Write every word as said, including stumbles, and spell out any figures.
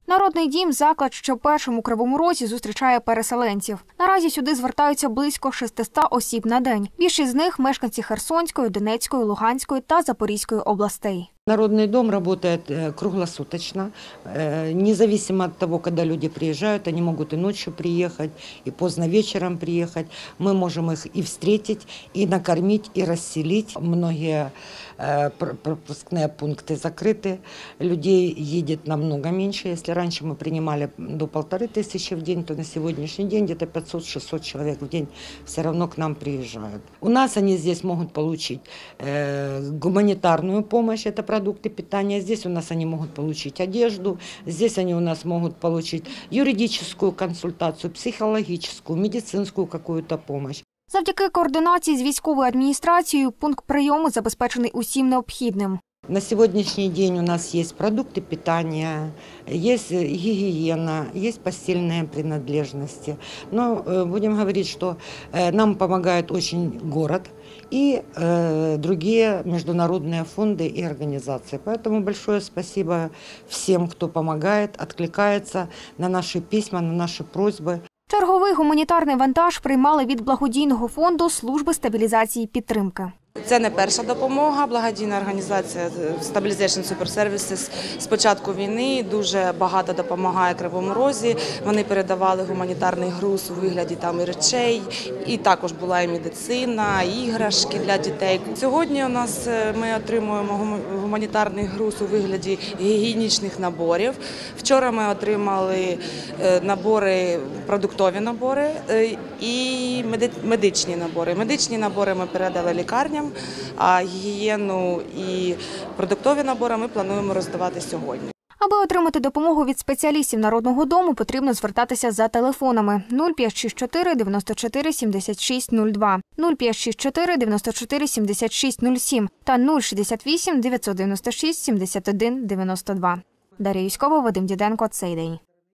Народний дім – заклад, що першим у Кривому Розі зустрічає переселенців. Наразі сюди звертаються близько шестисот осіб на день. Більшість з них – мешканці Херсонської, Донецької, Луганської та Запорізької областей. Народный дом работает круглосуточно, независимо от того, когда люди приезжают, они могут и ночью приехать, и поздно вечером приехать. Мы можем их и встретить, и накормить, и расселить. Многие пропускные пункты закрыты, людей едет намного меньше. Если раньше мы принимали до полторы тысячи в день, то на сегодняшний день где-то пятьсот-шестьсот человек в день все равно к нам приезжают. У нас они здесь могут получить гуманитарную помощь, это продукты питания. Здесь у нас они могут получить одежду, здесь они у нас могут получить юридическую консультацию, психологическую, медицинскую какую-то помощь. Завдяки координації з військовою адміністрацією пункт прийому забезпечений усім необхідним. На сегодняшний день у нас есть продукты питания, есть гигиена, есть постельные принадлежности. Но будем говорить, что нам помогает очень город и другие международные фонды и организации. Поэтому большое спасибо всем, кто помогает, откликается на наши письма, на наши просьбы. Черговий гуманітарний вантаж приймали від благодійного фонду служби стабілізації і підтримки. Це не перша допомога. Благодійна організація Stabilization Super Services з початку війни дуже багато допомагає Кривому Розі. Вони передавали гуманітарний груз у вигляді там і речей, і також була і медицина, і іграшки для дітей. Сьогодні у нас ми отримуємо гуманітарний груз у вигляді гігієнічних наборів. Вчора ми отримали набори, продуктові набори і медичні набори. Медичні набори ми передали лікарням, а гігієну і продуктові набори ми плануємо роздавати сьогодні. Аби отримати допомогу від спеціалістів Народного дому, потрібно звертатися за телефонами нуль п'ять шість чотири дев'яносто чотири сімдесят шість нуль два, нуль п'ять шість чотири дев'яносто чотири сімдесят шість нуль сім та нуль шістдесят вісім дев'ятсот дев'яносто шість сімдесят один дев'яносто два. Дар'я Юськова, Вадим Діденко, цей день.